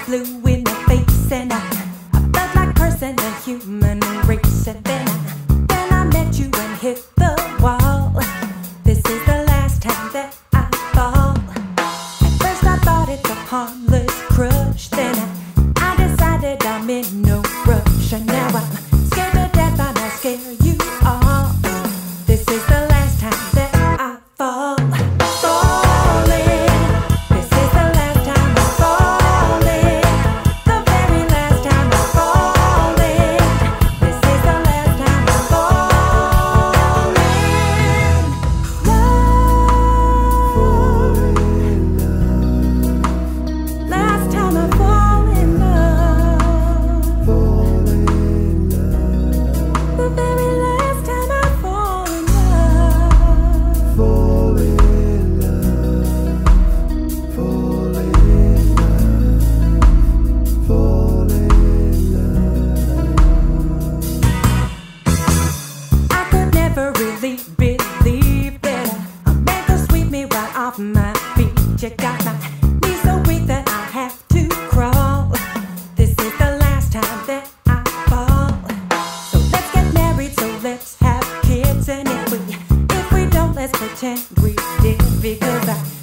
flew in the face, and I felt like cursing the human race. And then I met you and hit the wall. This is the last time that I fall. At first I thought it's a harmless crush, then I decided I'm in no rush. And now I'm scared to death, I might scare you all. This is the last time that I fall. Believe that a man could sweep me right off my feet. You got my knees so weak that I have to crawl. This is the last time that I fall. So let's get married, so let's have kids. And if we don't, let's pretend we did, because I